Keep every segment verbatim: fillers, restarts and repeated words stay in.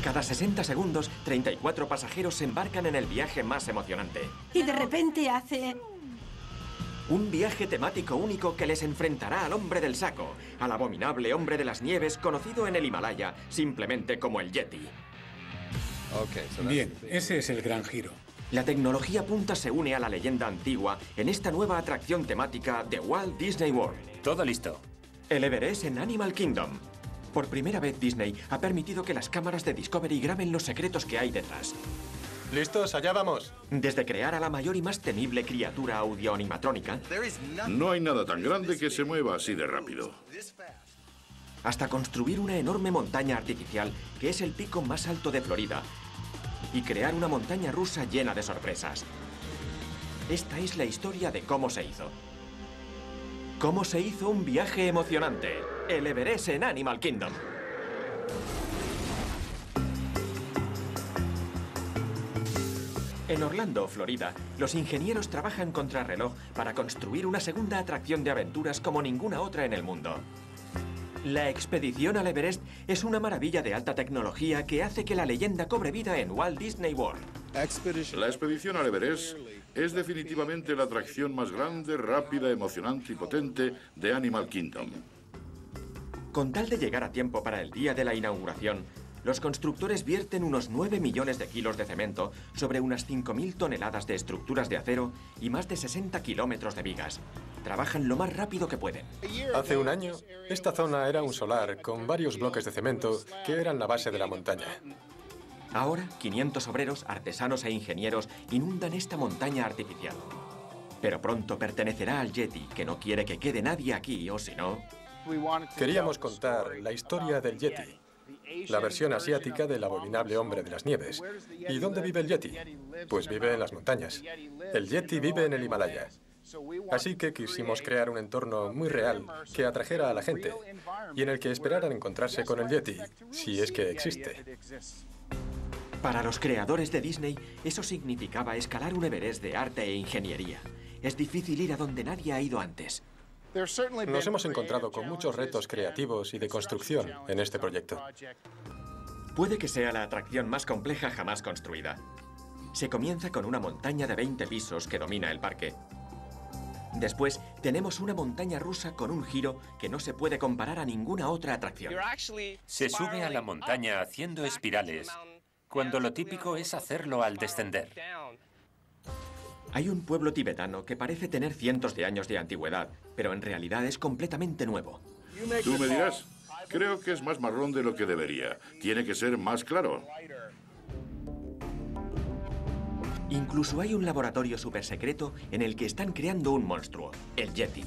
Cada sesenta segundos, treinta y cuatro pasajeros se embarcan en el viaje más emocionante. Y de repente hace... Un viaje temático único que les enfrentará al hombre del saco, al abominable hombre de las nieves conocido en el Himalaya simplemente como el Yeti. Bien, ese es el gran giro. La tecnología punta se une a la leyenda antigua en esta nueva atracción temática de Walt Disney World. Todo listo. El Everest en Animal Kingdom. Por primera vez Disney ha permitido que las cámaras de Discovery graben los secretos que hay detrás. ¿Listos? Allá vamos. Desde crear a la mayor y más temible criatura audioanimatrónica... No hay nada tan grande que se mueva así de rápido. Hasta construir una enorme montaña artificial que es el pico más alto de Florida y crear una montaña rusa llena de sorpresas. Esta es la historia de cómo se hizo. Cómo se hizo un viaje emocionante. El Everest en Animal Kingdom. En Orlando, Florida, los ingenieros trabajan contrarreloj para construir una segunda atracción de aventuras como ninguna otra en el mundo. La expedición al Everest es una maravilla de alta tecnología que hace que la leyenda cobre vida en Walt Disney World. La expedición al Everest es definitivamente la atracción más grande, rápida, emocionante y potente de Animal Kingdom. Con tal de llegar a tiempo para el día de la inauguración, los constructores vierten unos nueve millones de kilos de cemento sobre unas cinco mil toneladas de estructuras de acero y más de sesenta kilómetros de vigas. Trabajan lo más rápido que pueden. Hace un año, esta zona era un solar con varios bloques de cemento que eran la base de la montaña. Ahora, quinientos obreros, artesanos e ingenieros inundan esta montaña artificial. Pero pronto pertenecerá al Yeti, que no quiere que quede nadie aquí, o si no... Queríamos contar la historia del Yeti, la versión asiática del abominable hombre de las nieves. ¿Y dónde vive el Yeti? Pues vive en las montañas. El Yeti vive en el Himalaya. Así que quisimos crear un entorno muy real que atrajera a la gente y en el que esperaran encontrarse con el Yeti, si es que existe. Para los creadores de Disney, eso significaba escalar un Everest de arte e ingeniería. Es difícil ir a donde nadie ha ido antes. Nos hemos encontrado con muchos retos creativos y de construcción en este proyecto. Puede que sea la atracción más compleja jamás construida. Se comienza con una montaña de veinte pisos que domina el parque. Después, tenemos una montaña rusa con un giro que no se puede comparar a ninguna otra atracción. Se sube a la montaña haciendo espirales, cuando lo típico es hacerlo al descender. Hay un pueblo tibetano que parece tener cientos de años de antigüedad, pero en realidad es completamente nuevo. Tú me dirás, creo que es más marrón de lo que debería. Tiene que ser más claro. Incluso hay un laboratorio súper secreto en el que están creando un monstruo, el Yeti.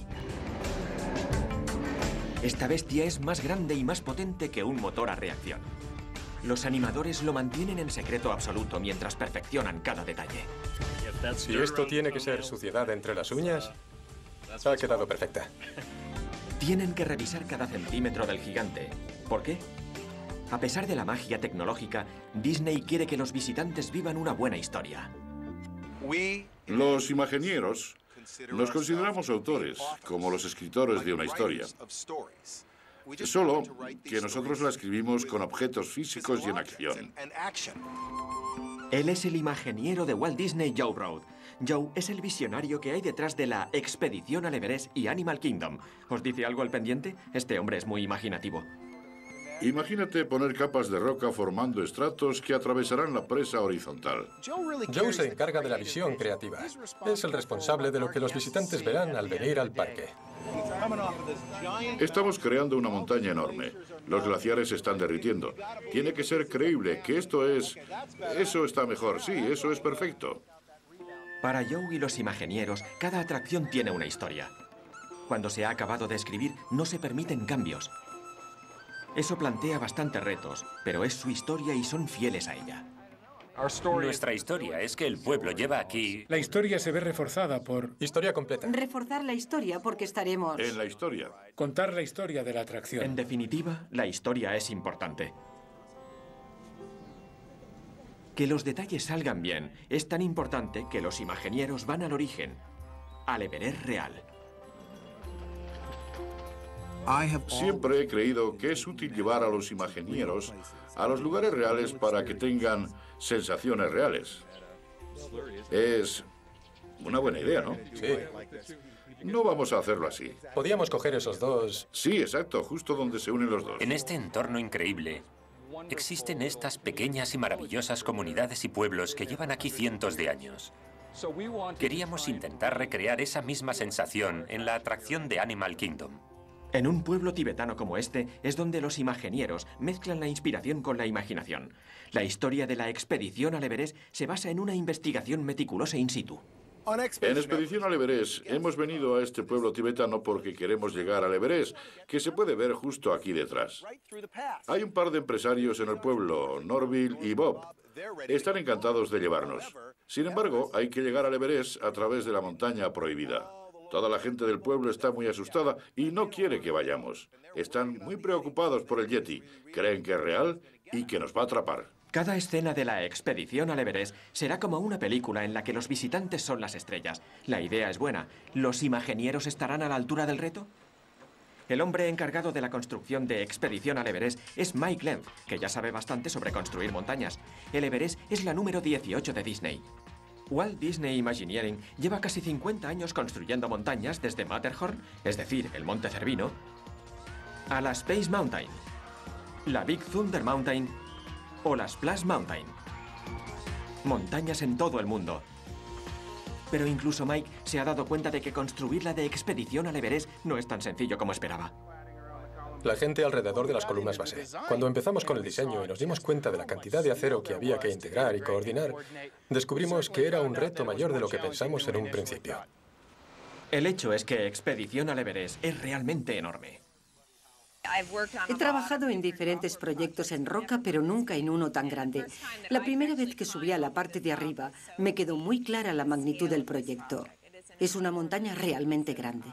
Esta bestia es más grande y más potente que un motor a reacción. Los animadores lo mantienen en secreto absoluto mientras perfeccionan cada detalle. Si esto tiene que ser suciedad entre las uñas, ha quedado perfecta. Tienen que revisar cada centímetro del gigante. ¿Por qué? A pesar de la magia tecnológica, Disney quiere que los visitantes vivan una buena historia. Los imagineros nos consideramos autores, como los escritores de una historia. Solo que nosotros la escribimos con objetos físicos y en acción. Él es el imaginiero de Walt Disney, Joe Road. Joe es el visionario que hay detrás de la expedición al Everest y Animal Kingdom. ¿Os dice algo al pendiente? Este hombre es muy imaginativo. Imagínate poner capas de roca formando estratos que atravesarán la presa horizontal. Joe se encarga de la visión creativa. Es el responsable de lo que los visitantes verán al venir al parque. Estamos creando una montaña enorme. Los glaciares se están derritiendo. Tiene que ser creíble que esto es... Eso está mejor, sí, eso es perfecto. Para Joe y los imagineros, cada atracción tiene una historia. Cuando se ha acabado de escribir, no se permiten cambios. Eso plantea bastantes retos, pero es su historia y son fieles a ella. Nuestra historia es que el pueblo lleva aquí... La historia se ve reforzada por... Historia completa. Reforzar la historia porque estaremos... En la historia. Contar la historia de la atracción. En definitiva, la historia es importante. Que los detalles salgan bien es tan importante que los imagineros van al origen, al Everest real. Siempre he creído que es útil llevar a los imagineros a los lugares reales para que tengan sensaciones reales. Es una buena idea, ¿no? Sí. No vamos a hacerlo así. Podíamos coger esos dos. Sí, exacto, justo donde se unen los dos. En este entorno increíble, existen estas pequeñas y maravillosas comunidades y pueblos que llevan aquí cientos de años. Queríamos intentar recrear esa misma sensación en la atracción de Animal Kingdom. En un pueblo tibetano como este es donde los imagineros mezclan la inspiración con la imaginación. La historia de la expedición al Everest se basa en una investigación meticulosa in situ. En Expedición al Everest hemos venido a este pueblo tibetano porque queremos llegar al Everest, que se puede ver justo aquí detrás. Hay un par de empresarios en el pueblo, Norville y Bob. Están encantados de llevarnos. Sin embargo, hay que llegar al Everest a través de la montaña prohibida. Toda la gente del pueblo está muy asustada y no quiere que vayamos. Están muy preocupados por el Yeti. Creen que es real y que nos va a atrapar. Cada escena de la expedición al Everest será como una película en la que los visitantes son las estrellas. La idea es buena. ¿Los imagineros estarán a la altura del reto? El hombre encargado de la construcción de Expedición al Everest es Mike Lenz, que ya sabe bastante sobre construir montañas. El Everest es la número dieciocho de Disney. Walt Disney Imagineering lleva casi cincuenta años construyendo montañas desde Matterhorn, es decir, el Monte Cervino, a la Space Mountain, la Big Thunder Mountain o la Splash Mountain. Montañas en todo el mundo. Pero incluso Mike se ha dado cuenta de que construir la de Expedición al Everest no es tan sencillo como esperaba. La gente alrededor de las columnas base. Cuando empezamos con el diseño y nos dimos cuenta de la cantidad de acero que había que integrar y coordinar, descubrimos que era un reto mayor de lo que pensamos en un principio. El hecho es que Expedición al Everest es realmente enorme. He trabajado en diferentes proyectos en roca, pero nunca en uno tan grande. La primera vez que subí a la parte de arriba, me quedó muy clara la magnitud del proyecto. Es una montaña realmente grande.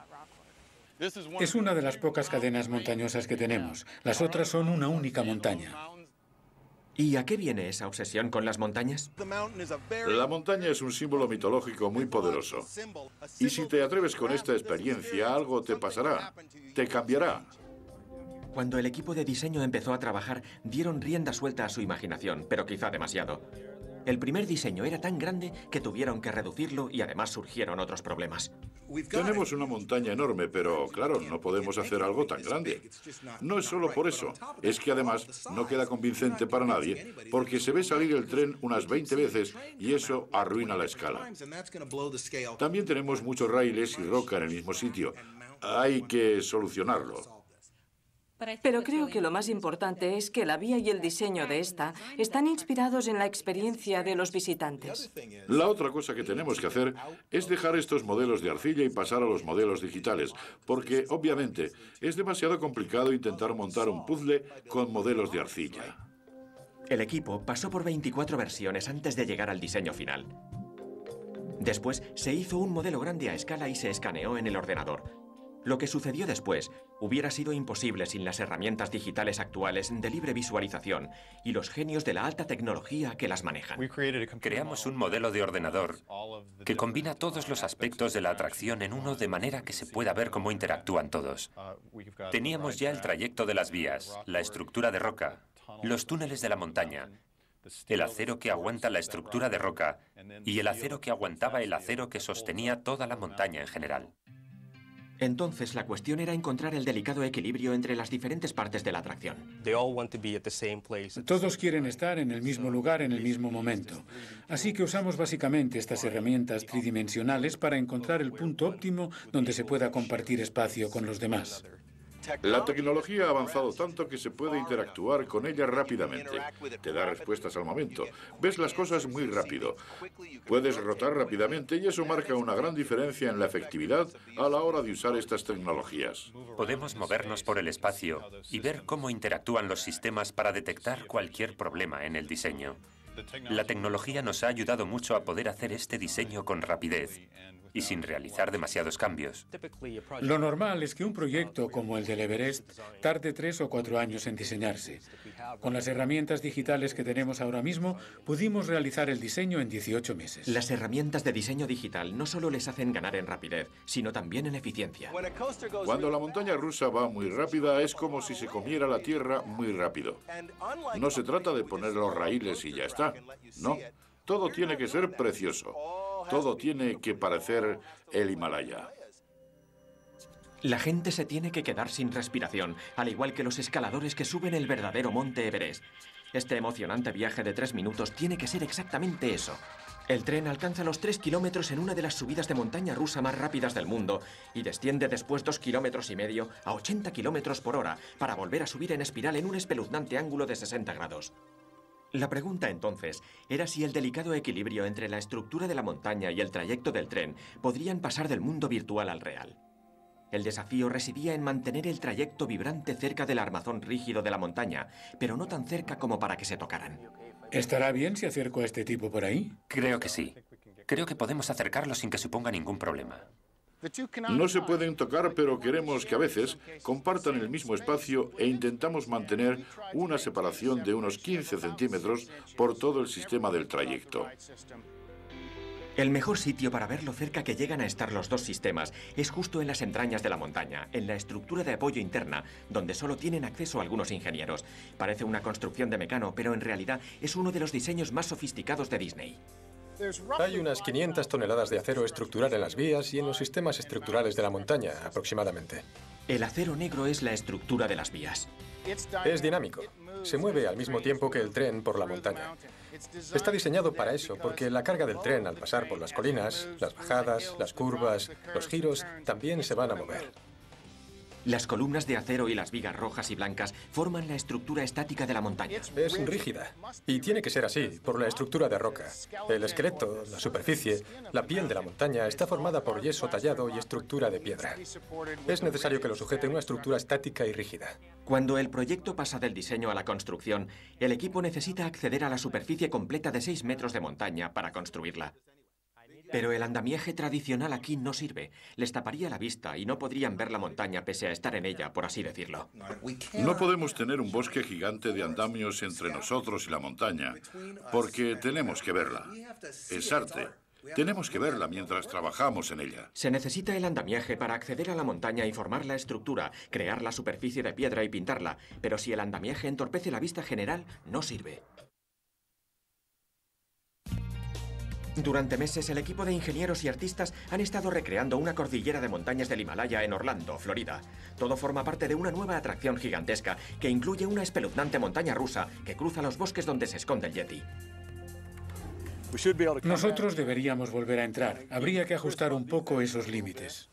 Es una de las pocas cadenas montañosas que tenemos. Las otras son una única montaña. ¿Y a qué viene esa obsesión con las montañas? La montaña es un símbolo mitológico muy poderoso. Y si te atreves con esta experiencia, algo te pasará. Te cambiará. Cuando el equipo de diseño empezó a trabajar, dieron rienda suelta a su imaginación, pero quizá demasiado. El primer diseño era tan grande que tuvieron que reducirlo y además surgieron otros problemas. Tenemos una montaña enorme, pero claro, no podemos hacer algo tan grande. No es solo por eso, es que además no queda convincente para nadie, porque se ve salir el tren unas veinte veces y eso arruina la escala. También tenemos muchos raíles y roca en el mismo sitio. Hay que solucionarlo. Pero creo que lo más importante es que la vía y el diseño de esta están inspirados en la experiencia de los visitantes. La otra cosa que tenemos que hacer es dejar estos modelos de arcilla y pasar a los modelos digitales, porque obviamente es demasiado complicado intentar montar un puzzle con modelos de arcilla. El equipo pasó por veinticuatro versiones antes de llegar al diseño final. Después se hizo un modelo grande a escala y se escaneó en el ordenador. Lo que sucedió después hubiera sido imposible sin las herramientas digitales actuales de libre visualización y los genios de la alta tecnología que las manejan. Creamos un modelo de ordenador que combina todos los aspectos de la atracción en uno de manera que se pueda ver cómo interactúan todos. Teníamos ya el trayecto de las vías, la estructura de roca, los túneles de la montaña, el acero que aguanta la estructura de roca y el acero que aguantaba el acero que sostenía toda la montaña en general. Entonces, la cuestión era encontrar el delicado equilibrio entre las diferentes partes de la atracción. Todos quieren estar en el mismo lugar en el mismo momento. Así que usamos básicamente estas herramientas tridimensionales para encontrar el punto óptimo donde se pueda compartir espacio con los demás. La tecnología ha avanzado tanto que se puede interactuar con ella rápidamente. Te da respuestas al momento. Ves las cosas muy rápido. Puedes rotar rápidamente y eso marca una gran diferencia en la efectividad a la hora de usar estas tecnologías. Podemos movernos por el espacio y ver cómo interactúan los sistemas para detectar cualquier problema en el diseño. La tecnología nos ha ayudado mucho a poder hacer este diseño con rapidez y sin realizar demasiados cambios. Lo normal es que un proyecto como el del Everest tarde tres o cuatro años en diseñarse. Con las herramientas digitales que tenemos ahora mismo, pudimos realizar el diseño en dieciocho meses. Las herramientas de diseño digital no solo les hacen ganar en rapidez, sino también en eficiencia. Cuando la montaña rusa va muy rápida, es como si se comiera la tierra muy rápido. No se trata de poner los raíles y ya está. No, todo tiene que ser precioso. Todo tiene que parecer el Himalaya. La gente se tiene que quedar sin respiración, al igual que los escaladores que suben el verdadero monte Everest. Este emocionante viaje de tres minutos tiene que ser exactamente eso. El tren alcanza los tres kilómetros en una de las subidas de montaña rusa más rápidas del mundo y desciende después dos kilómetros y medio a ochenta kilómetros por hora para volver a subir en espiral en un espeluznante ángulo de sesenta grados. La pregunta entonces era si el delicado equilibrio entre la estructura de la montaña y el trayecto del tren podrían pasar del mundo virtual al real. El desafío residía en mantener el trayecto vibrante cerca del armazón rígido de la montaña, pero no tan cerca como para que se tocaran. ¿Estará bien si acerco a este tipo por ahí? Creo que sí. Creo que podemos acercarlo sin que suponga ningún problema. No se pueden tocar, pero queremos que a veces compartan el mismo espacio e intentamos mantener una separación de unos quince centímetros por todo el sistema del trayecto. El mejor sitio para ver lo cerca que llegan a estar los dos sistemas es justo en las entrañas de la montaña, en la estructura de apoyo interna, donde solo tienen acceso algunos ingenieros. Parece una construcción de Mecano, pero en realidad es uno de los diseños más sofisticados de Disney. Hay unas quinientas toneladas de acero estructural en las vías y en los sistemas estructurales de la montaña, aproximadamente. El acero negro es la estructura de las vías. Es dinámico. Se mueve al mismo tiempo que el tren por la montaña. Está diseñado para eso, porque la carga del tren al pasar por las colinas, las bajadas, las curvas, los giros, también se van a mover. Las columnas de acero y las vigas rojas y blancas forman la estructura estática de la montaña. Es rígida, y tiene que ser así, por la estructura de roca. El esqueleto, la superficie, la piel de la montaña está formada por yeso tallado y estructura de piedra. Es necesario que lo sujete una estructura estática y rígida. Cuando el proyecto pasa del diseño a la construcción, el equipo necesita acceder a la superficie completa de seis metros de montaña para construirla. Pero el andamiaje tradicional aquí no sirve. Les taparía la vista y no podrían ver la montaña pese a estar en ella, por así decirlo. No podemos tener un bosque gigante de andamios entre nosotros y la montaña, porque tenemos que verla. Es arte. Tenemos que verla mientras trabajamos en ella. Se necesita el andamiaje para acceder a la montaña y formar la estructura, crear la superficie de piedra y pintarla. Pero si el andamiaje entorpece la vista general, no sirve. Durante meses, el equipo de ingenieros y artistas han estado recreando una cordillera de montañas del Himalaya en Orlando, Florida. Todo forma parte de una nueva atracción gigantesca que incluye una espeluznante montaña rusa que cruza los bosques donde se esconde el Yeti. Nosotros deberíamos volver a entrar. Habría que ajustar un poco esos límites.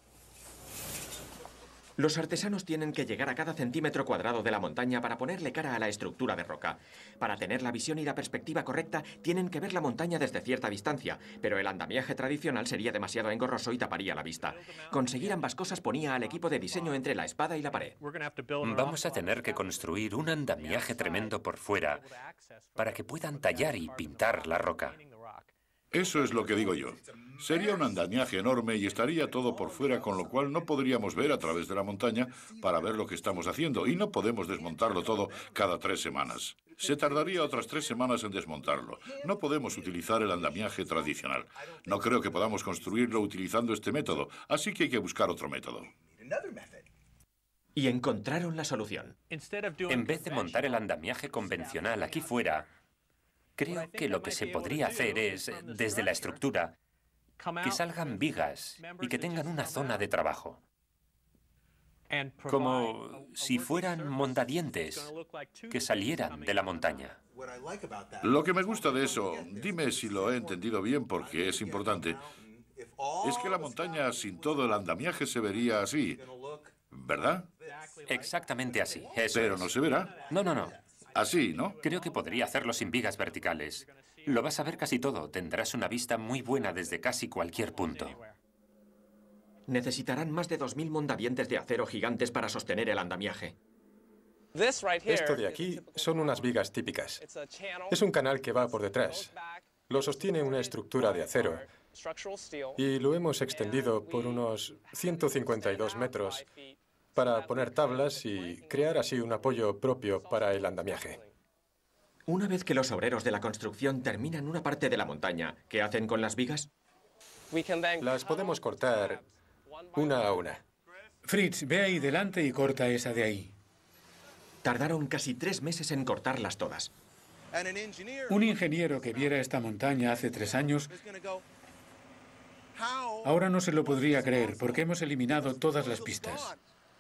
Los artesanos tienen que llegar a cada centímetro cuadrado de la montaña para ponerle cara a la estructura de roca. Para tener la visión y la perspectiva correcta, tienen que ver la montaña desde cierta distancia, pero el andamiaje tradicional sería demasiado engorroso y taparía la vista. Conseguir ambas cosas ponía al equipo de diseño entre la espada y la pared. Vamos a tener que construir un andamiaje tremendo por fuera para que puedan tallar y pintar la roca. Eso es lo que digo yo. Sería un andamiaje enorme y estaría todo por fuera, con lo cual no podríamos ver a través de la montaña para ver lo que estamos haciendo, y no podemos desmontarlo todo cada tres semanas. Se tardaría otras tres semanas en desmontarlo. No podemos utilizar el andamiaje tradicional. No creo que podamos construirlo utilizando este método, así que hay que buscar otro método. Y encontraron la solución. En vez de montar el andamiaje convencional aquí fuera, creo que lo que se podría hacer es, desde la estructura, que salgan vigas y que tengan una zona de trabajo. Como si fueran mondadientes que salieran de la montaña. Lo que me gusta de eso, dime si lo he entendido bien porque es importante, es que la montaña sin todo el andamiaje se vería así, ¿verdad? Exactamente así, eso Pero es. no se verá. No, no, no. Así, ¿no? Creo que podría hacerlo sin vigas verticales. Lo vas a ver casi todo. Tendrás una vista muy buena desde casi cualquier punto. Necesitarán más de dos mil mondadientes de acero gigantes para sostener el andamiaje. Esto de aquí son unas vigas típicas. Es un canal que va por detrás. Lo sostiene una estructura de acero y lo hemos extendido por unos ciento cincuenta y dos metros para poner tablas y crear así un apoyo propio para el andamiaje. Una vez que los obreros de la construcción terminan una parte de la montaña, ¿qué hacen con las vigas? Las podemos cortar una a una. Fritz, ve ahí delante y corta esa de ahí. Tardaron casi tres meses en cortarlas todas. Un ingeniero que viera esta montaña hace tres años ahora no se lo podría creer porque hemos eliminado todas las pistas.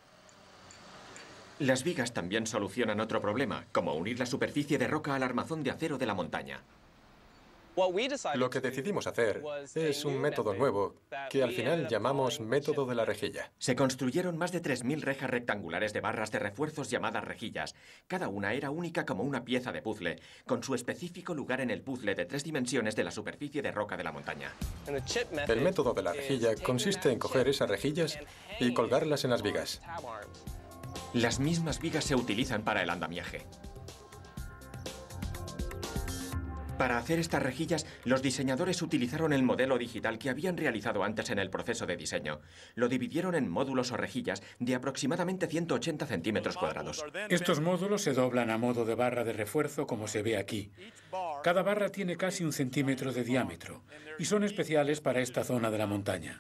Las vigas también solucionan otro problema, como unir la superficie de roca al armazón de acero de la montaña. Lo que decidimos hacer es un método nuevo que al final llamamos método de la rejilla. Se construyeron más de tres mil rejas rectangulares de barras de refuerzos llamadas rejillas. Cada una era única como una pieza de puzzle, con su específico lugar en el puzzle de tres dimensiones de la superficie de roca de la montaña. El método de la rejilla consiste en coger esas rejillas y colgarlas en las vigas. Las mismas vigas se utilizan para el andamiaje. Para hacer estas rejillas, los diseñadores utilizaron el modelo digital que habían realizado antes en el proceso de diseño. Lo dividieron en módulos o rejillas de aproximadamente ciento ochenta centímetros cuadrados. Estos módulos se doblan a modo de barra de refuerzo, como se ve aquí. Cada barra tiene casi un centímetro de diámetro y son especiales para esta zona de la montaña.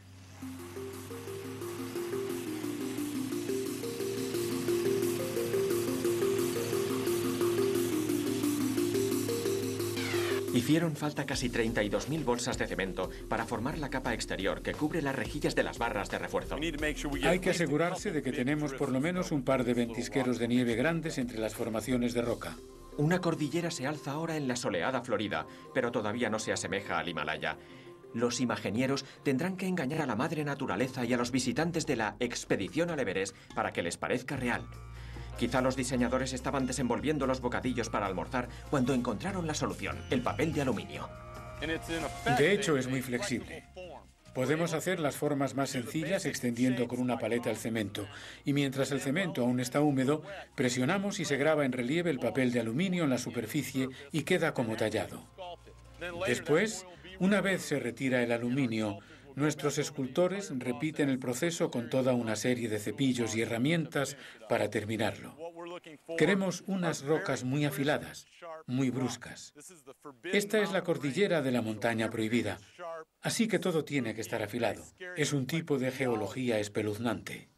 Hicieron falta casi treinta y dos mil bolsas de cemento para formar la capa exterior que cubre las rejillas de las barras de refuerzo. Hay que asegurarse de que tenemos por lo menos un par de ventisqueros de nieve grandes entre las formaciones de roca. Una cordillera se alza ahora en la soleada Florida, pero todavía no se asemeja al Himalaya. Los imagenieros tendrán que engañar a la madre naturaleza y a los visitantes de la expedición al Everest para que les parezca real. Quizá los diseñadores estaban desenvolviendo los bocadillos para almorzar cuando encontraron la solución, el papel de aluminio. De hecho, es muy flexible. Podemos hacer las formas más sencillas extendiendo con una paleta el cemento. Y mientras el cemento aún está húmedo, presionamos y se graba en relieve el papel de aluminio en la superficie y queda como tallado. Después, una vez se retira el aluminio, nuestros escultores repiten el proceso con toda una serie de cepillos y herramientas para terminarlo. Queremos unas rocas muy afiladas, muy bruscas. Esta es la cordillera de la montaña prohibida, así que todo tiene que estar afilado. Es un tipo de geología espeluznante.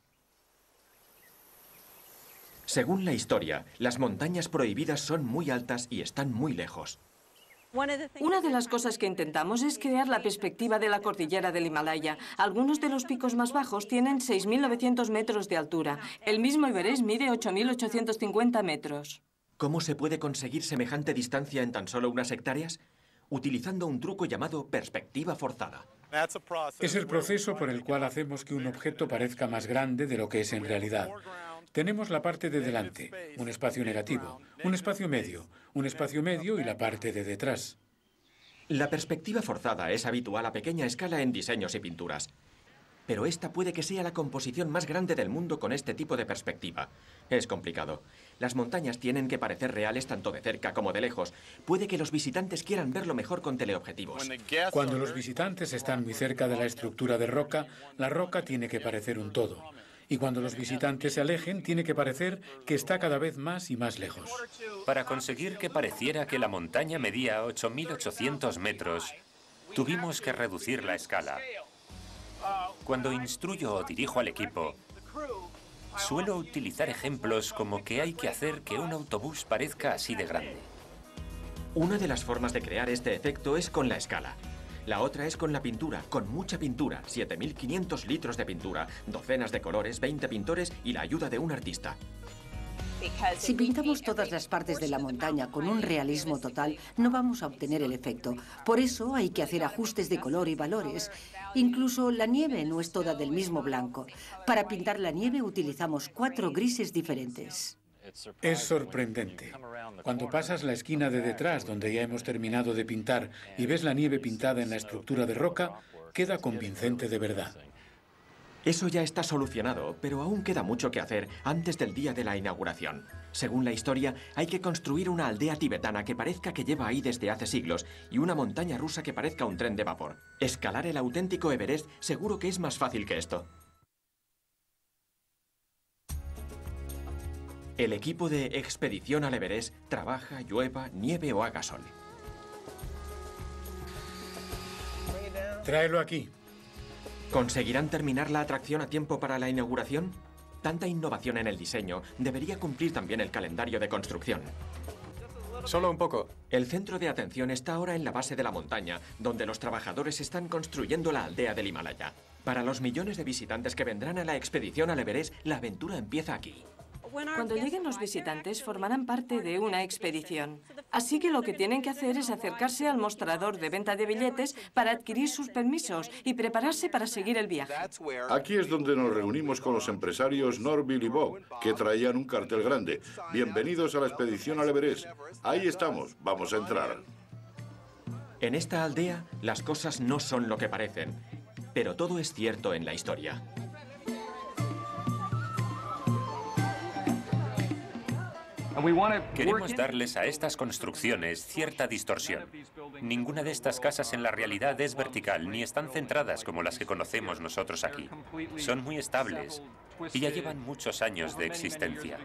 Según la historia, las montañas prohibidas son muy altas y están muy lejos. Una de las cosas que intentamos es crear la perspectiva de la cordillera del Himalaya. Algunos de los picos más bajos tienen seis mil novecientos metros de altura. El mismo Everest mide ocho mil ochocientos cincuenta metros. ¿Cómo se puede conseguir semejante distancia en tan solo unas hectáreas? Utilizando un truco llamado perspectiva forzada. Es el proceso por el cual hacemos que un objeto parezca más grande de lo que es en realidad. Tenemos la parte de delante, un espacio negativo, un espacio medio, un espacio medio y la parte de detrás. La perspectiva forzada es habitual a pequeña escala en diseños y pinturas. Pero esta puede que sea la composición más grande del mundo con este tipo de perspectiva. Es complicado. Las montañas tienen que parecer reales tanto de cerca como de lejos. Puede que los visitantes quieran verlo mejor con teleobjetivos. Cuando los visitantes están muy cerca de la estructura de roca, la roca tiene que parecer un todo. Y cuando los visitantes se alejen, tiene que parecer que está cada vez más y más lejos. Para conseguir que pareciera que la montaña medía ocho mil ochocientos metros, tuvimos que reducir la escala. Cuando instruyo o dirijo al equipo, suelo utilizar ejemplos como que hay que hacer que un autobús parezca así de grande. Una de las formas de crear este efecto es con la escala. La otra es con la pintura, con mucha pintura, siete mil quinientos litros de pintura, docenas de colores, veinte pintores y la ayuda de un artista. Si pintamos todas las partes de la montaña con un realismo total, no vamos a obtener el efecto. Por eso hay que hacer ajustes de color y valores. Incluso la nieve no es toda del mismo blanco. Para pintar la nieve utilizamos cuatro grises diferentes. Es sorprendente. Cuando pasas la esquina de detrás, donde ya hemos terminado de pintar, y ves la nieve pintada en la estructura de roca, queda convincente de verdad. Eso ya está solucionado, pero aún queda mucho que hacer antes del día de la inauguración. Según la historia, hay que construir una aldea tibetana que parezca que lleva ahí desde hace siglos y una montaña rusa que parezca un tren de vapor. Escalar el auténtico Everest seguro que es más fácil que esto. El equipo de expedición al Everest trabaja, llueva, nieve o haga sol. Tráelo aquí. ¿Conseguirán terminar la atracción a tiempo para la inauguración? Tanta innovación en el diseño debería cumplir también el calendario de construcción. Solo un poco. El centro de atención está ahora en la base de la montaña, donde los trabajadores están construyendo la aldea del Himalaya. Para los millones de visitantes que vendrán a la expedición al Everest, la aventura empieza aquí. Cuando lleguen los visitantes, formarán parte de una expedición. Así que lo que tienen que hacer es acercarse al mostrador de venta de billetes para adquirir sus permisos y prepararse para seguir el viaje. Aquí es donde nos reunimos con los empresarios Norville y Bob, que traían un cartel grande. Bienvenidos a la expedición al Everest. Ahí estamos, vamos a entrar. En esta aldea, las cosas no son lo que parecen, pero todo es cierto en la historia. Queremos darles a estas construcciones cierta distorsión. Ninguna de estas casas en la realidad es vertical, ni están centradas como las que conocemos nosotros aquí. Son muy estables y ya llevan muchos años de existencia.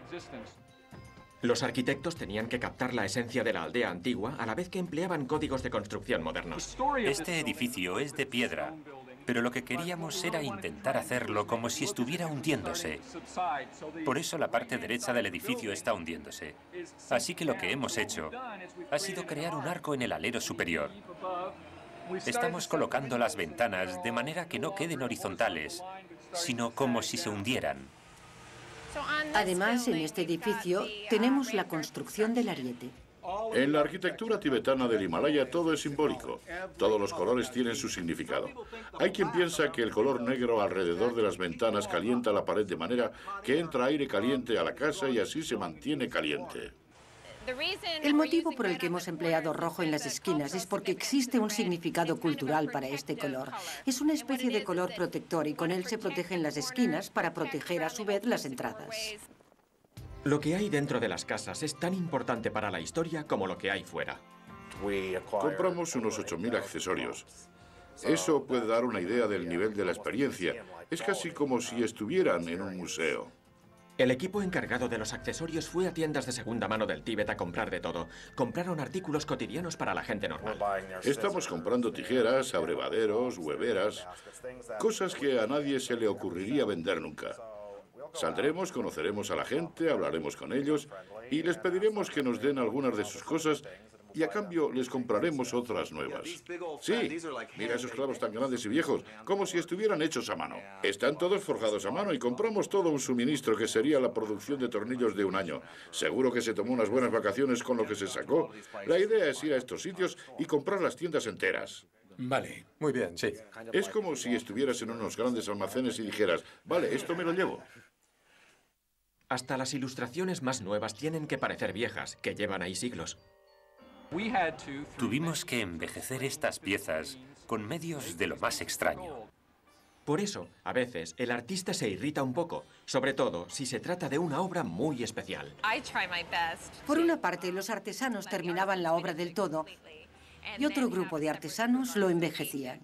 Los arquitectos tenían que captar la esencia de la aldea antigua a la vez que empleaban códigos de construcción modernos. Este edificio es de piedra, pero lo que queríamos era intentar hacerlo como si estuviera hundiéndose. Por eso la parte derecha del edificio está hundiéndose. Así que lo que hemos hecho ha sido crear un arco en el alero superior. Estamos colocando las ventanas de manera que no queden horizontales, sino como si se hundieran. Además, en este edificio tenemos la construcción del ariete. En la arquitectura tibetana del Himalaya todo es simbólico. Todos los colores tienen su significado. Hay quien piensa que el color negro alrededor de las ventanas calienta la pared de manera que entra aire caliente a la casa y así se mantiene caliente. El motivo por el que hemos empleado rojo en las esquinas es porque existe un significado cultural para este color. Es una especie de color protector y con él se protegen las esquinas para proteger a su vez las entradas. Lo que hay dentro de las casas es tan importante para la historia como lo que hay fuera. Compramos unos ocho mil accesorios. Eso puede dar una idea del nivel de la experiencia. Es casi como si estuvieran en un museo. El equipo encargado de los accesorios fue a tiendas de segunda mano del Tíbet a comprar de todo. Compraron artículos cotidianos para la gente normal. Estamos comprando tijeras, abrevaderos, hueveras, cosas que a nadie se le ocurriría vender nunca. Saldremos, conoceremos a la gente, hablaremos con ellos y les pediremos que nos den algunas de sus cosas y a cambio les compraremos otras nuevas. Sí, mira esos clavos tan grandes y viejos, como si estuvieran hechos a mano. Están todos forjados a mano y compramos todo un suministro que sería la producción de tornillos de un año. Seguro que se tomó unas buenas vacaciones con lo que se sacó. La idea es ir a estos sitios y comprar las tiendas enteras. Vale. Muy bien, sí. Es como si estuvieras en unos grandes almacenes y dijeras, vale, esto me lo llevo. Hasta las ilustraciones más nuevas tienen que parecer viejas, que llevan ahí siglos. Tuvimos que envejecer estas piezas con medios de lo más extraño. Por eso, a veces, el artista se irrita un poco, sobre todo si se trata de una obra muy especial. Por una parte, los artesanos terminaban la obra del todo y otro grupo de artesanos lo envejecían.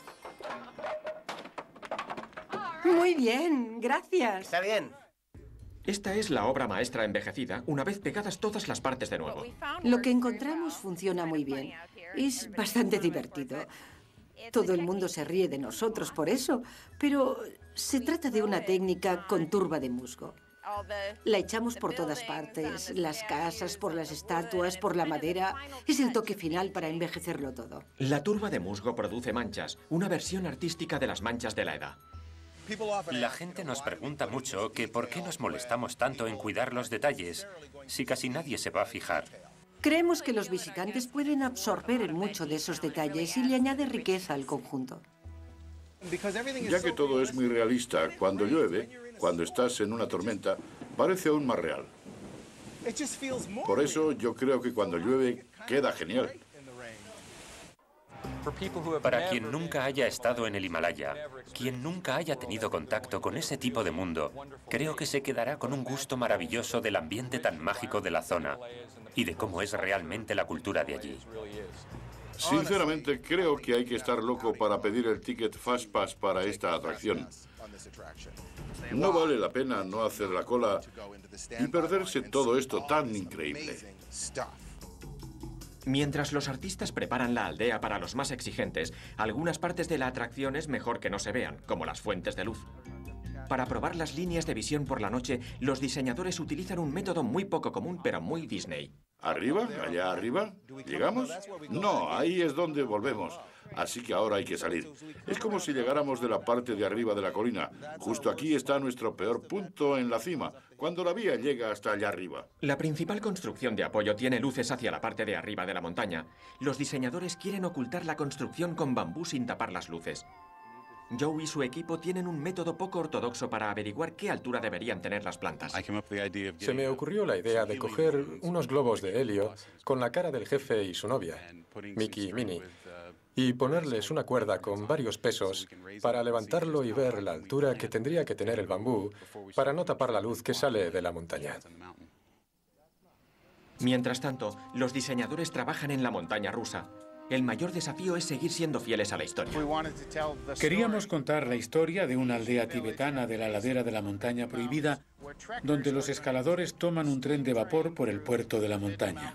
Muy bien, gracias. Está bien. Esta es la obra maestra envejecida, una vez pegadas todas las partes de nuevo. Lo que encontramos funciona muy bien. Es bastante divertido. Todo el mundo se ríe de nosotros por eso, pero se trata de una técnica con turba de musgo. La echamos por todas partes, las casas, por las estatuas, por la madera. Es el toque final para envejecerlo todo. La turba de musgo produce manchas, una versión artística de las manchas de la edad. La gente nos pregunta mucho que por qué nos molestamos tanto en cuidar los detalles, si casi nadie se va a fijar. Creemos que los visitantes pueden absorber en mucho de esos detalles y le añade riqueza al conjunto. Ya que todo es muy realista, cuando llueve, cuando estás en una tormenta, parece aún más real. Por eso yo creo que cuando llueve queda genial. Para quien nunca haya estado en el Himalaya, quien nunca haya tenido contacto con ese tipo de mundo, creo que se quedará con un gusto maravilloso del ambiente tan mágico de la zona y de cómo es realmente la cultura de allí. Sinceramente, creo que hay que estar loco para pedir el ticket Fast Pass para esta atracción. No vale la pena no hacer la cola y perderse todo esto tan increíble. Mientras los artistas preparan la aldea para los más exigentes, algunas partes de la atracción es mejor que no se vean, como las fuentes de luz. Para probar las líneas de visión por la noche, los diseñadores utilizan un método muy poco común, pero muy Disney. ¿Arriba? ¿Allá arriba? ¿Llegamos? No, ahí es donde volvemos. Así que ahora hay que salir. Es como si llegáramos de la parte de arriba de la colina. Justo aquí está nuestro peor punto en la cima, cuando la vía llega hasta allá arriba. La principal construcción de apoyo tiene luces hacia la parte de arriba de la montaña. Los diseñadores quieren ocultar la construcción con bambú sin tapar las luces. Joe y su equipo tienen un método poco ortodoxo para averiguar qué altura deberían tener las plantas. Se me ocurrió la idea de coger unos globos de helio con la cara del jefe y su novia, Mickey y Minnie, y ponerles una cuerda con varios pesos para levantarlo y ver la altura que tendría que tener el bambú para no tapar la luz que sale de la montaña. Mientras tanto, los diseñadores trabajan en la montaña rusa. El mayor desafío es seguir siendo fieles a la historia. Queríamos contar la historia de una aldea tibetana de la ladera de la montaña prohibida, donde los escaladores toman un tren de vapor por el puerto de la montaña.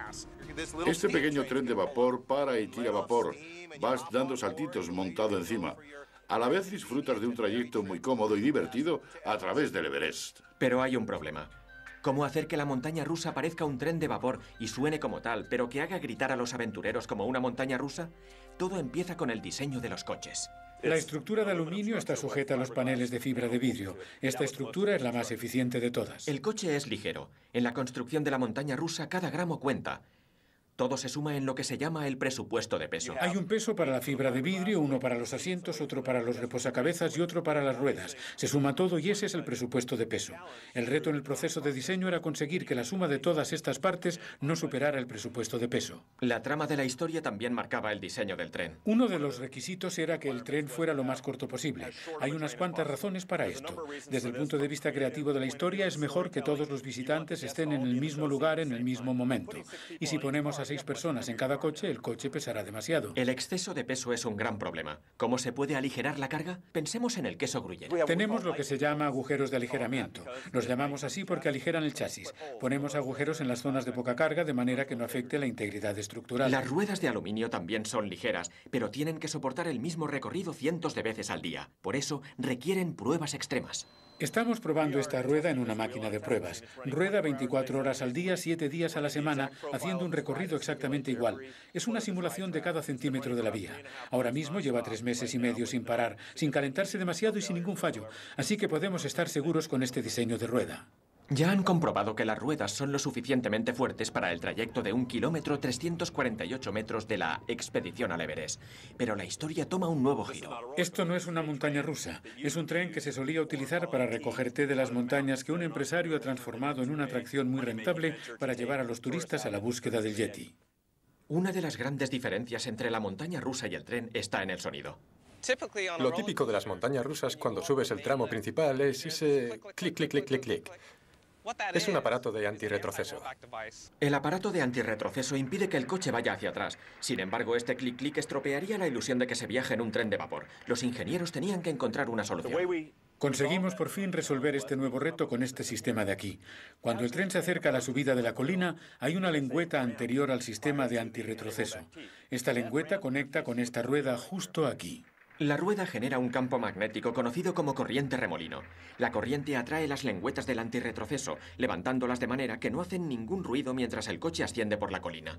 Este pequeño tren de vapor para y tira vapor. Vas dando saltitos montado encima. A la vez disfrutas de un trayecto muy cómodo y divertido a través del Everest. Pero hay un problema. ¿Cómo hacer que la montaña rusa parezca un tren de vapor y suene como tal, pero que haga gritar a los aventureros como una montaña rusa? Todo empieza con el diseño de los coches. La estructura de aluminio está sujeta a los paneles de fibra de vidrio. Esta estructura es la más eficiente de todas. El coche es ligero. En la construcción de la montaña rusa, cada gramo cuenta. Todo se suma en lo que se llama el presupuesto de peso. Hay un peso para la fibra de vidrio, uno para los asientos, otro para los reposacabezas y otro para las ruedas. Se suma todo y ese es el presupuesto de peso. El reto en el proceso de diseño era conseguir que la suma de todas estas partes no superara el presupuesto de peso. La trama de la historia también marcaba el diseño del tren. Uno de los requisitos era que el tren fuera lo más corto posible. Hay unas cuantas razones para esto. Desde el punto de vista creativo de la historia, es mejor que todos los visitantes estén en el mismo lugar en el mismo momento. Y si ponemos a seis personas en cada coche, el coche pesará demasiado. El exceso de peso es un gran problema. ¿Cómo se puede aligerar la carga? Pensemos en el queso gruyere. Tenemos lo que se llama agujeros de aligeramiento. Los llamamos así porque aligeran el chasis. Ponemos agujeros en las zonas de poca carga de manera que no afecte la integridad estructural. Las ruedas de aluminio también son ligeras, pero tienen que soportar el mismo recorrido cientos de veces al día. Por eso requieren pruebas extremas. Estamos probando esta rueda en una máquina de pruebas. Rueda veinticuatro horas al día, siete días a la semana, haciendo un recorrido exactamente igual. Es una simulación de cada centímetro de la vía. Ahora mismo lleva tres meses y medio sin parar, sin calentarse demasiado y sin ningún fallo. Así que podemos estar seguros con este diseño de rueda. Ya han comprobado que las ruedas son lo suficientemente fuertes para el trayecto de un kilómetro trescientos cuarenta y ocho metros de la expedición al Everest. Pero la historia toma un nuevo giro. Esto no es una montaña rusa. Es un tren que se solía utilizar para recoger té de las montañas que un empresario ha transformado en una atracción muy rentable para llevar a los turistas a la búsqueda del Yeti. Una de las grandes diferencias entre la montaña rusa y el tren está en el sonido. Lo típico de las montañas rusas cuando subes el tramo principal es ese clic, clic, clic, clic, clic. Es un aparato de antirretroceso. El aparato de antirretroceso impide que el coche vaya hacia atrás. Sin embargo, este clic-clic estropearía la ilusión de que se viaja en un tren de vapor. Los ingenieros tenían que encontrar una solución. Conseguimos por fin resolver este nuevo reto con este sistema de aquí. Cuando el tren se acerca a la subida de la colina, hay una lengüeta anterior al sistema de antirretroceso. Esta lengüeta conecta con esta rueda justo aquí. La rueda genera un campo magnético conocido como corriente remolino. La corriente atrae las lengüetas del antirretroceso, levantándolas de manera que no hacen ningún ruido mientras el coche asciende por la colina.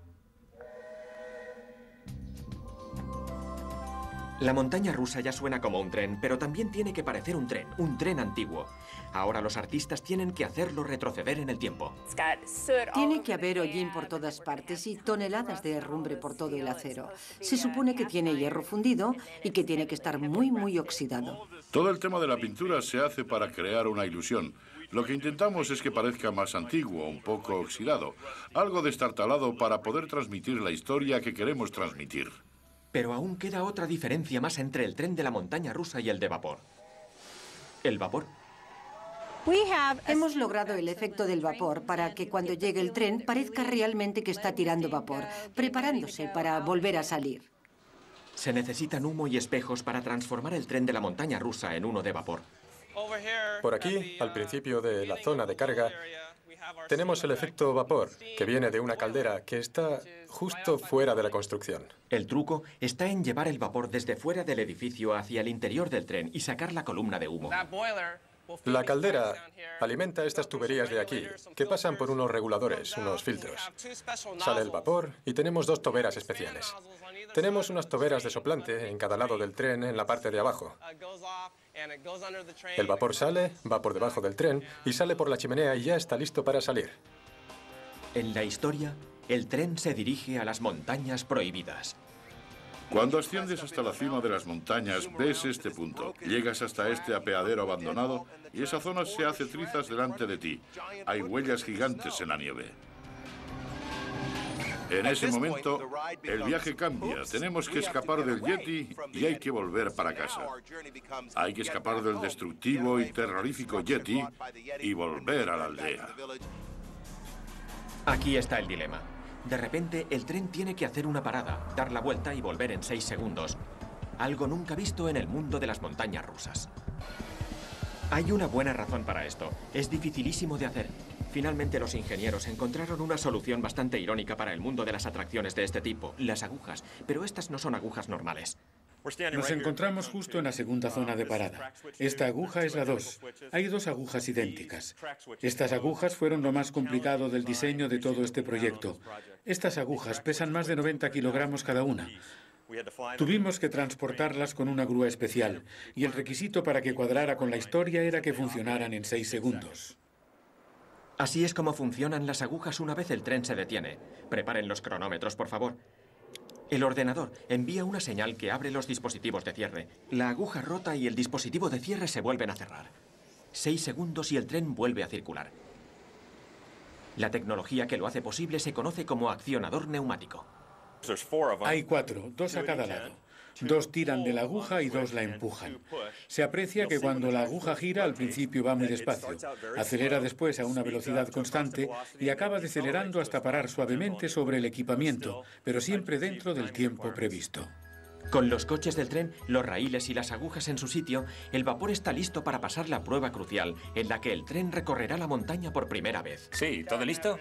La montaña rusa ya suena como un tren, pero también tiene que parecer un tren, un tren antiguo. Ahora los artistas tienen que hacerlo retroceder en el tiempo. Tiene que haber hollín por todas partes y toneladas de herrumbre por todo el acero. Se supone que tiene hierro fundido y que tiene que estar muy, muy oxidado. Todo el tema de la pintura se hace para crear una ilusión. Lo que intentamos es que parezca más antiguo, un poco oxidado, algo destartalado para poder transmitir la historia que queremos transmitir. Pero aún queda otra diferencia más entre el tren de la montaña rusa y el de vapor. El vapor. Hemos logrado el efecto del vapor para que cuando llegue el tren parezca realmente que está tirando vapor, preparándose para volver a salir. Se necesitan humo y espejos para transformar el tren de la montaña rusa en uno de vapor. Por aquí, al principio de la zona de carga, tenemos el efecto vapor, que viene de una caldera que está justo fuera de la construcción. El truco está en llevar el vapor desde fuera del edificio hacia el interior del tren y sacar la columna de humo. La caldera alimenta estas tuberías de aquí, que pasan por unos reguladores, unos filtros. Sale el vapor y tenemos dos toberas especiales. Tenemos unas toberas de soplante en cada lado del tren en la parte de abajo. El vapor sale, va por debajo del tren y sale por la chimenea y ya está listo para salir. En la historia, el tren se dirige a las montañas prohibidas. Cuando asciendes hasta la cima de las montañas, ves este punto. Llegas hasta este apeadero abandonado y esa zona se hace trizas delante de ti. Hay huellas gigantes en la nieve. En ese momento, el viaje cambia. Tenemos que escapar del Yeti y hay que volver para casa. Hay que escapar del destructivo y terrorífico Yeti y volver a la aldea. Aquí está el dilema. De repente, el tren tiene que hacer una parada, dar la vuelta y volver en seis segundos. Algo nunca visto en el mundo de las montañas rusas. Hay una buena razón para esto. Es dificilísimo de hacer. Finalmente, los ingenieros encontraron una solución bastante irónica para el mundo de las atracciones de este tipo, las agujas. Pero estas no son agujas normales. Nos encontramos justo en la segunda zona de parada. Esta aguja es la dos. Hay dos agujas idénticas. Estas agujas fueron lo más complicado del diseño de todo este proyecto. Estas agujas pesan más de noventa kilogramos cada una. Tuvimos que transportarlas con una grúa especial, y el requisito para que cuadrara con la historia era que funcionaran en seis segundos. Así es como funcionan las agujas una vez el tren se detiene. Preparen los cronómetros, por favor. El ordenador envía una señal que abre los dispositivos de cierre. La aguja rota y el dispositivo de cierre se vuelven a cerrar. Seis segundos y el tren vuelve a circular. La tecnología que lo hace posible se conoce como accionador neumático. Hay cuatro, dos a cada lado. Dos tiran de la aguja y dos la empujan. Se aprecia que cuando la aguja gira, al principio va muy despacio, acelera después a una velocidad constante y acaba decelerando hasta parar suavemente sobre el equipamiento, pero siempre dentro del tiempo previsto. Con los coches del tren, los raíles y las agujas en su sitio, el vapor está listo para pasar la prueba crucial, en la que el tren recorrerá la montaña por primera vez. Sí, ¿todo listo?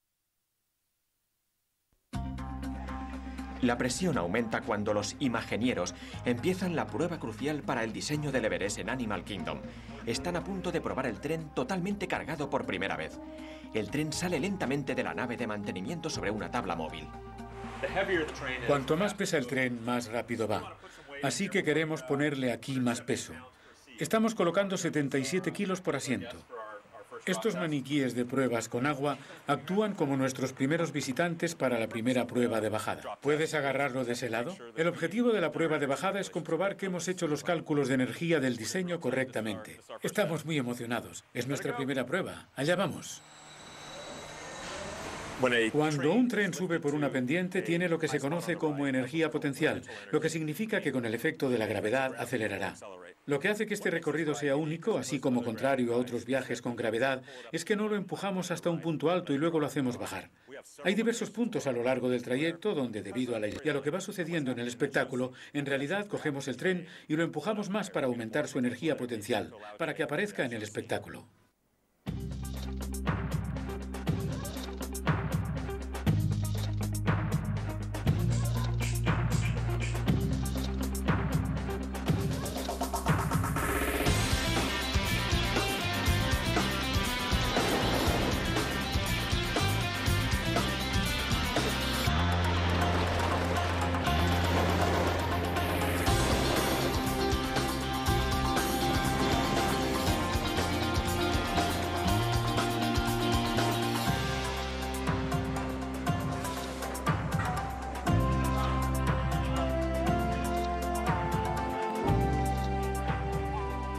La presión aumenta cuando los imagenieros empiezan la prueba crucial para el diseño del Everest en Animal Kingdom. Están a punto de probar el tren totalmente cargado por primera vez. El tren sale lentamente de la nave de mantenimiento sobre una tabla móvil. Cuanto más pesa el tren, más rápido va. Así que queremos ponerle aquí más peso. Estamos colocando setenta y siete kilos por asiento. Estos maniquíes de pruebas con agua actúan como nuestros primeros visitantes para la primera prueba de bajada. ¿Puedes agarrarlo de ese lado? El objetivo de la prueba de bajada es comprobar que hemos hecho los cálculos de energía del diseño correctamente. Estamos muy emocionados. Es nuestra primera prueba. Allá vamos. Cuando un tren sube por una pendiente, tiene lo que se conoce como energía potencial, lo que significa que con el efecto de la gravedad acelerará. Lo que hace que este recorrido sea único, así como contrario a otros viajes con gravedad, es que no lo empujamos hasta un punto alto y luego lo hacemos bajar. Hay diversos puntos a lo largo del trayecto donde, debido a, la, y a lo que va sucediendo en el espectáculo, en realidad cogemos el tren y lo empujamos más para aumentar su energía potencial, para que aparezca en el espectáculo.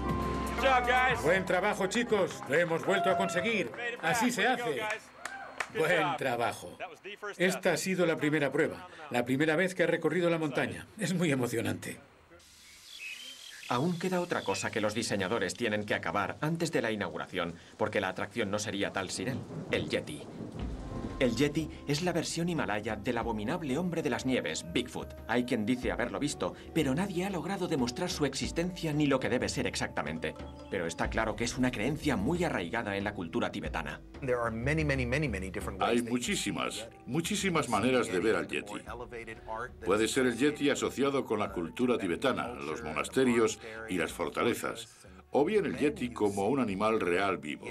Buen trabajo, chicos. Lo hemos vuelto a conseguir. Así se hace. Buen trabajo. Esta ha sido la primera prueba, la primera vez que ha recorrido la montaña. Es muy emocionante. Aún queda otra cosa que los diseñadores tienen que acabar antes de la inauguración, porque la atracción no sería tal sin él, el Yeti. El Yeti es la versión himalaya del abominable hombre de las nieves, Bigfoot. Hay quien dice haberlo visto, pero nadie ha logrado demostrar su existencia ni lo que debe ser exactamente. Pero está claro que es una creencia muy arraigada en la cultura tibetana. Hay muchísimas, muchísimas maneras de ver al Yeti. Puede ser el Yeti asociado con la cultura tibetana, los monasterios y las fortalezas, o bien el Yeti como un animal real vivo.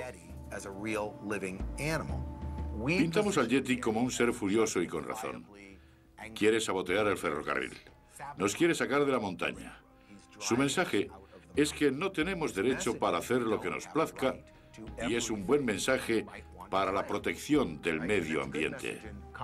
Pintamos al Yeti como un ser furioso y con razón. Quiere sabotear el ferrocarril. Nos quiere sacar de la montaña. Su mensaje es que no tenemos derecho para hacer lo que nos plazca y es un buen mensaje para la protección del medio ambiente.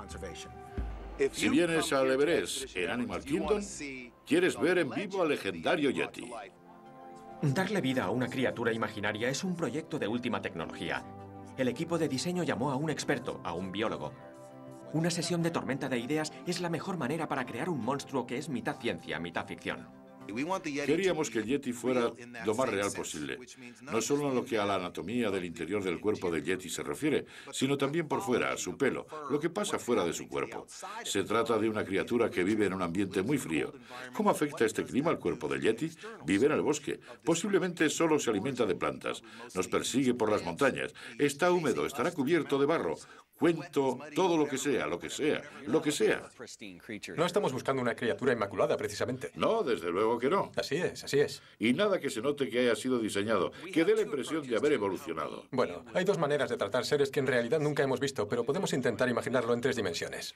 Si vienes al Everest en Animal Kingdom, quieres ver en vivo al legendario Yeti. Darle vida a una criatura imaginaria es un proyecto de última tecnología. El equipo de diseño llamó a un experto, a un biólogo. Una sesión de tormenta de ideas es la mejor manera para crear un monstruo que es mitad ciencia, mitad ficción. Queríamos que el Yeti fuera lo más real posible, no solo en lo que a la anatomía del interior del cuerpo del Yeti se refiere, sino también por fuera, a su pelo, lo que pasa fuera de su cuerpo. Se trata de una criatura que vive en un ambiente muy frío. ¿Cómo afecta este clima al cuerpo del Yeti? Vive en el bosque. Posiblemente solo se alimenta de plantas. Nos persigue por las montañas. Está húmedo, estará cubierto de barro. Cuento todo lo que sea, lo que sea, lo que sea. No estamos buscando una criatura inmaculada, precisamente. No, desde luego que no. Así es, así es. Y nada que se note que haya sido diseñado, que dé la impresión de haber evolucionado. Bueno, hay dos maneras de tratar seres que en realidad nunca hemos visto, pero podemos intentar imaginarlo en tres dimensiones.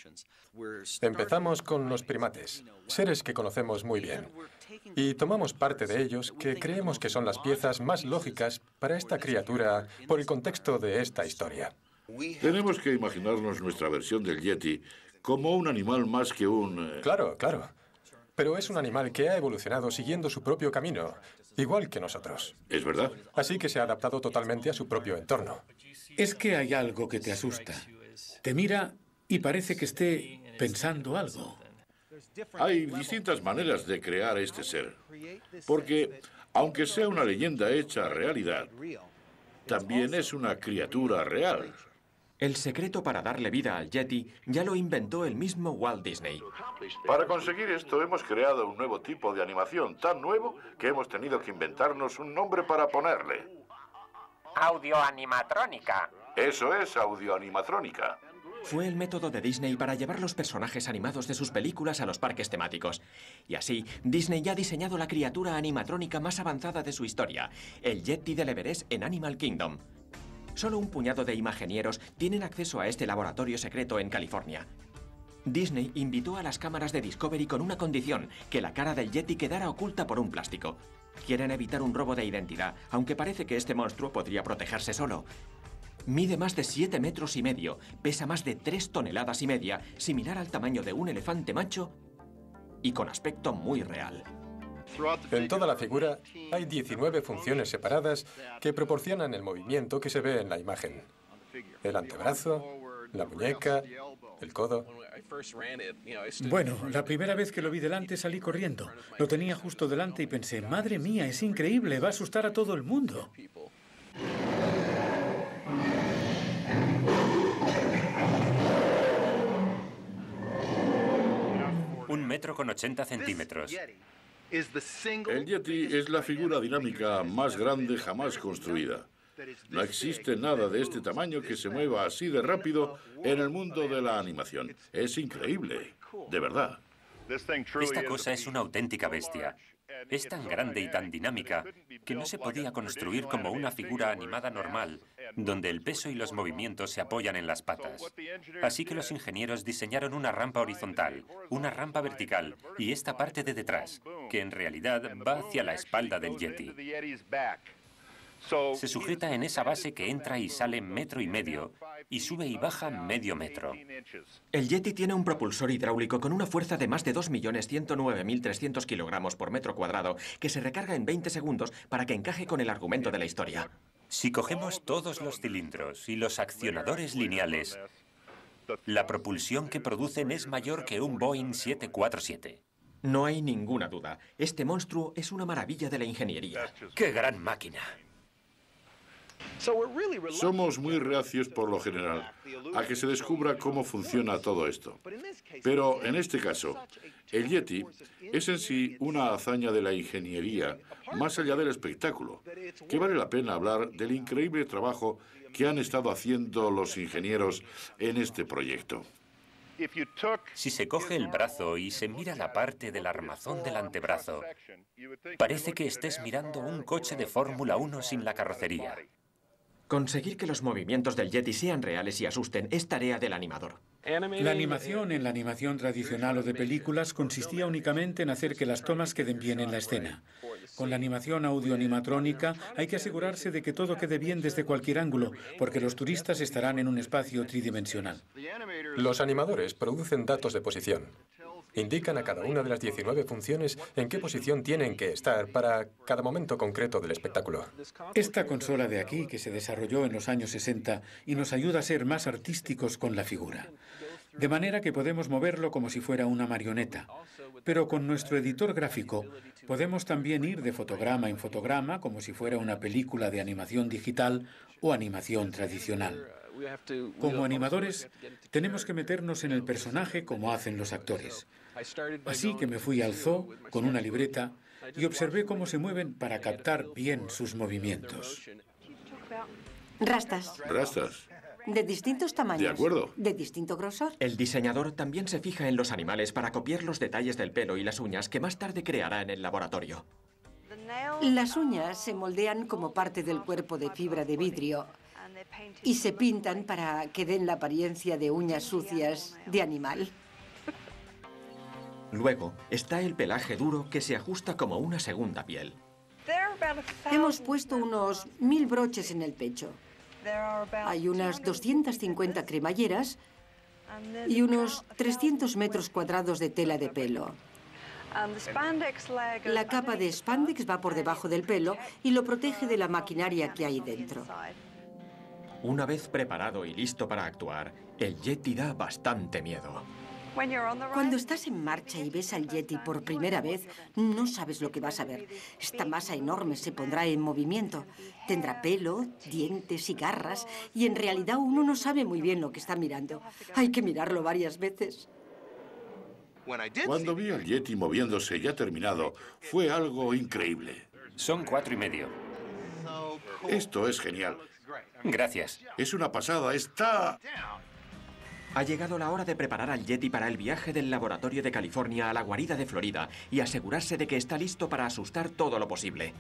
Empezamos con los primates, seres que conocemos muy bien. Y tomamos parte de ellos que creemos que son las piezas más lógicas para esta criatura por el contexto de esta historia. Tenemos que imaginarnos nuestra versión del Yeti como un animal más que un... Eh... Claro, claro. Pero es un animal que ha evolucionado siguiendo su propio camino, igual que nosotros. Es verdad. Así que se ha adaptado totalmente a su propio entorno. Es que hay algo que te asusta. Te mira y parece que esté pensando algo. Hay distintas maneras de crear este ser. Porque, aunque sea una leyenda hecha realidad, también es una criatura real. El secreto para darle vida al Yeti ya lo inventó el mismo Walt Disney. Para conseguir esto hemos creado un nuevo tipo de animación, tan nuevo que hemos tenido que inventarnos un nombre para ponerle. Audioanimatrónica. Eso es, audioanimatrónica. Fue el método de Disney para llevar los personajes animados de sus películas a los parques temáticos. Y así, Disney ya ha diseñado la criatura animatrónica más avanzada de su historia, el Yeti del Everest en Animal Kingdom. Solo un puñado de imagineros tienen acceso a este laboratorio secreto en California. Disney invitó a las cámaras de Discovery con una condición, que la cara del Yeti quedara oculta por un plástico. Quieren evitar un robo de identidad, aunque parece que este monstruo podría protegerse solo. Mide más de siete metros y medio, pesa más de tres toneladas y media, similar al tamaño de un elefante macho y con aspecto muy real. En toda la figura hay diecinueve funciones separadas que proporcionan el movimiento que se ve en la imagen. El antebrazo, la muñeca, el codo. Bueno, la primera vez que lo vi delante salí corriendo. Lo tenía justo delante y pensé, madre mía, es increíble, va a asustar a todo el mundo. Un metro con ochenta centímetros. El Yeti es la figura dinámica más grande jamás construida. No existe nada de este tamaño que se mueva así de rápido en el mundo de la animación. Es increíble, de verdad. Esta cosa es una auténtica bestia. Es tan grande y tan dinámica que no se podía construir como una figura animada normal, donde el peso y los movimientos se apoyan en las patas. Así que los ingenieros diseñaron una rampa horizontal, una rampa vertical y esta parte de detrás, que en realidad va hacia la espalda del Yeti. Se sujeta en esa base que entra y sale metro y medio y sube y baja medio metro. El Yeti tiene un propulsor hidráulico con una fuerza de más de dos millones ciento nueve mil trescientos kilogramos por metro cuadrado que se recarga en veinte segundos para que encaje con el argumento de la historia. Si cogemos todos los cilindros y los accionadores lineales, la propulsión que producen es mayor que un Boeing siete cuatro siete. No hay ninguna duda. Este monstruo es una maravilla de la ingeniería. ¡Qué gran máquina! Somos muy reacios por lo general a que se descubra cómo funciona todo esto. Pero en este caso, el Yeti es en sí una hazaña de la ingeniería más allá del espectáculo, que vale la pena hablar del increíble trabajo que han estado haciendo los ingenieros en este proyecto. Si se coge el brazo y se mira la parte del armazón del antebrazo, parece que estés mirando un coche de Fórmula uno sin la carrocería. Conseguir que los movimientos del Yeti sean reales y asusten es tarea del animador. La animación en la animación tradicional o de películas consistía únicamente en hacer que las tomas queden bien en la escena. Con la animación audio-animatrónica hay que asegurarse de que todo quede bien desde cualquier ángulo, porque los turistas estarán en un espacio tridimensional. Los animadores producen datos de posición. Indican a cada una de las diecinueve funciones en qué posición tienen que estar para cada momento concreto del espectáculo. Esta consola de aquí, que se desarrolló en los años sesenta, y nos ayuda a ser más artísticos con la figura. De manera que podemos moverlo como si fuera una marioneta. Pero con nuestro editor gráfico podemos también ir de fotograma en fotograma como si fuera una película de animación digital o animación tradicional. Como animadores, tenemos que meternos en el personaje como hacen los actores. Así que me fui al zoo con una libreta y observé cómo se mueven para captar bien sus movimientos. Rastas. Rastas. De distintos tamaños. De acuerdo. De distinto grosor. El diseñador también se fija en los animales para copiar los detalles del pelo y las uñas que más tarde creará en el laboratorio. Las uñas se moldean como parte del cuerpo de fibra de vidrio y se pintan para que den la apariencia de uñas sucias de animal. Luego está el pelaje duro que se ajusta como una segunda piel. Hemos puesto unos mil broches en el pecho. Hay unas doscientas cincuenta cremalleras y unos trescientos metros cuadrados de tela de pelo. La capa de spandex va por debajo del pelo y lo protege de la maquinaria que hay dentro. Una vez preparado y listo para actuar, el Yeti da bastante miedo. Cuando estás en marcha y ves al Yeti por primera vez, no sabes lo que vas a ver. Esta masa enorme se pondrá en movimiento. Tendrá pelo, dientes y garras, y en realidad uno no sabe muy bien lo que está mirando. Hay que mirarlo varias veces. Cuando vi al Yeti moviéndose ya terminado, fue algo increíble. Son cuatro y medio. Esto es genial. Gracias. Es una pasada, está... Ha llegado la hora de preparar al Yeti para el viaje del laboratorio de California a la guarida de Florida y asegurarse de que está listo para asustar todo lo posible.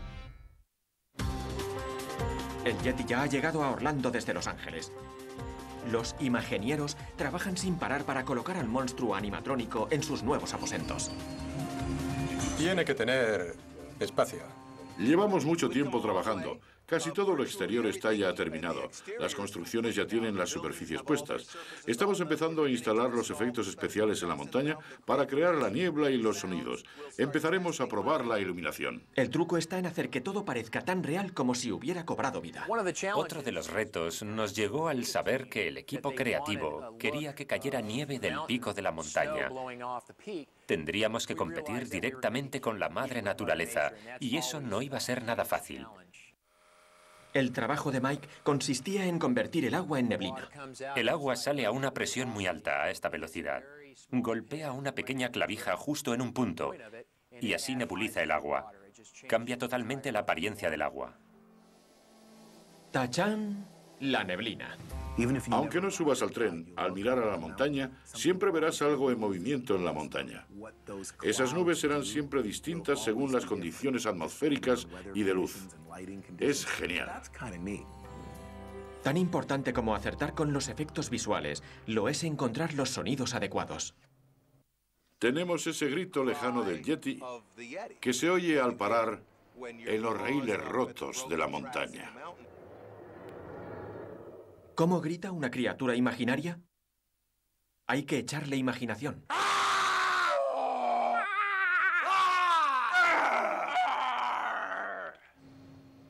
El Yeti ya ha llegado a Orlando desde Los Ángeles. Los imagenieros trabajan sin parar para colocar al monstruo animatrónico en sus nuevos aposentos. Tiene que tener espacio. Llevamos mucho tiempo trabajando. Casi todo lo exterior está ya terminado. Las construcciones ya tienen las superficies puestas. Estamos empezando a instalar los efectos especiales en la montaña para crear la niebla y los sonidos. Empezaremos a probar la iluminación. El truco está en hacer que todo parezca tan real como si hubiera cobrado vida. Otro de los retos nos llegó al saber que el equipo creativo quería que cayera nieve del pico de la montaña. Tendríamos que competir directamente con la madre naturaleza, y eso no iba a ser nada fácil. El trabajo de Mike consistía en convertir el agua en neblina. El agua sale a una presión muy alta a esta velocidad. Golpea una pequeña clavija justo en un punto y así nebuliza el agua. Cambia totalmente la apariencia del agua. ¡Tachán! La neblina. Aunque no subas al tren, al mirar a la montaña, siempre verás algo en movimiento en la montaña. Esas nubes serán siempre distintas según las condiciones atmosféricas y de luz. Es genial. Tan importante como acertar con los efectos visuales, lo es encontrar los sonidos adecuados. Tenemos ese grito lejano del Yeti que se oye al parar en los raíles rotos de la montaña. ¿Cómo grita una criatura imaginaria? Hay que echarle imaginación.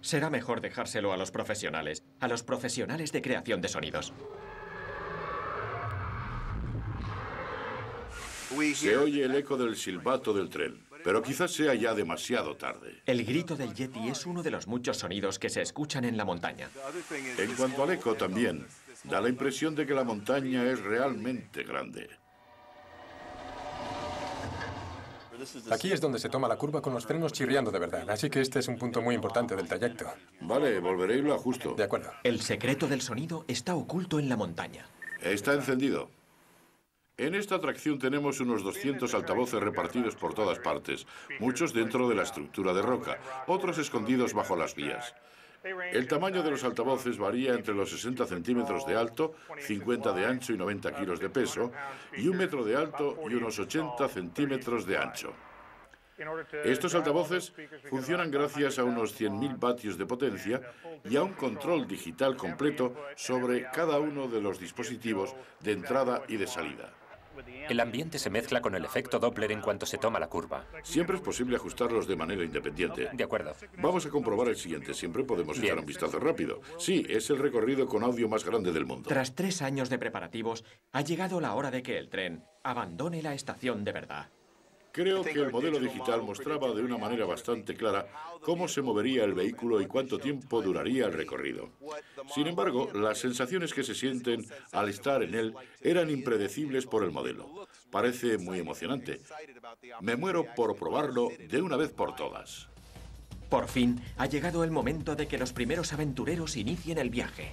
Será mejor dejárselo a los profesionales, a los profesionales de creación de sonidos. Se oye el eco del silbato del tren, pero quizás sea ya demasiado tarde. El grito del Yeti es uno de los muchos sonidos que se escuchan en la montaña. En cuanto al eco también, da la impresión de que la montaña es realmente grande. Aquí es donde se toma la curva con los frenos chirriando de verdad, así que este es un punto muy importante del trayecto. Vale, volveré y lo ajusto. De acuerdo. El secreto del sonido está oculto en la montaña. Está encendido. En esta atracción tenemos unos doscientos altavoces repartidos por todas partes, muchos dentro de la estructura de roca, otros escondidos bajo las vías. El tamaño de los altavoces varía entre los sesenta centímetros de alto, cincuenta de ancho y noventa kilos de peso, y un metro de alto y unos ochenta centímetros de ancho. Estos altavoces funcionan gracias a unos cien mil vatios de potencia y a un control digital completo sobre cada uno de los dispositivos de entrada y de salida. El ambiente se mezcla con el efecto Doppler en cuanto se toma la curva. Siempre es posible ajustarlos de manera independiente. De acuerdo. Vamos a comprobar el siguiente. Siempre podemos Bien. echar un vistazo rápido. Sí, es el recorrido con audio más grande del mundo. Tras tres años de preparativos, ha llegado la hora de que el tren abandone la estación de verdad. Creo que el modelo digital mostraba de una manera bastante clara cómo se movería el vehículo y cuánto tiempo duraría el recorrido. Sin embargo, las sensaciones que se sienten al estar en él eran impredecibles por el modelo. Parece muy emocionante. Me muero por probarlo de una vez por todas. Por fin, ha llegado el momento de que los primeros aventureros inicien el viaje.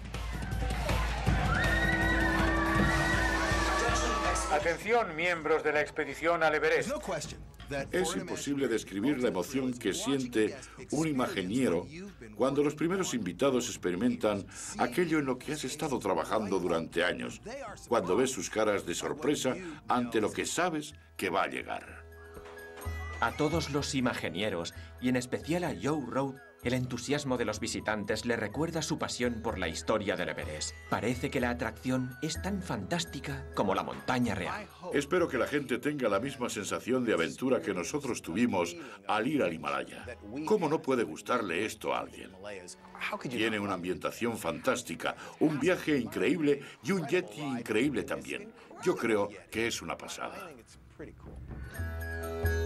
Atención, miembros de la expedición al Everest. Es imposible describir la emoción que siente un imageniero cuando los primeros invitados experimentan aquello en lo que has estado trabajando durante años, cuando ves sus caras de sorpresa ante lo que sabes que va a llegar. A todos los imagenieros, y en especial a Joe Road, el entusiasmo de los visitantes le recuerda su pasión por la historia del Everest. Parece que la atracción es tan fantástica como la montaña real. Espero que la gente tenga la misma sensación de aventura que nosotros tuvimos al ir al Himalaya. ¿Cómo no puede gustarle esto a alguien? Tiene una ambientación fantástica, un viaje increíble y un Yeti increíble también. Yo creo que es una pasada.